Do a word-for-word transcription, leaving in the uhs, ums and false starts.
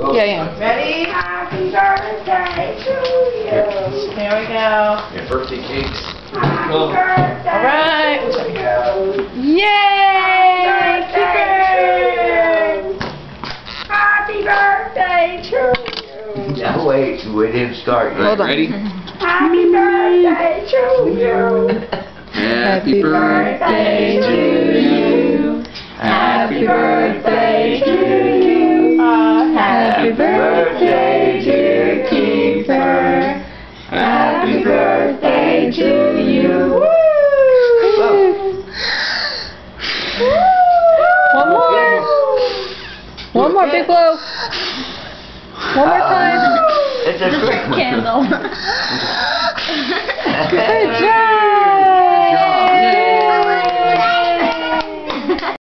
Oh, Yeah, yeah. Ready? Happy birthday to you. Here we go. Yeah, birthday cakes. Happy Oh. birthday All right. to you. Yay! Happy birthday to you. Now wait, we didn't start yet. Hold on. Ready? Happy birthday to you. Happy birthday to you. Happy birthday to you. Happy birthday, dear Kiefer. Happy birthday to you. One more. One more, big blow. One more time. It's a quick candle. Good job.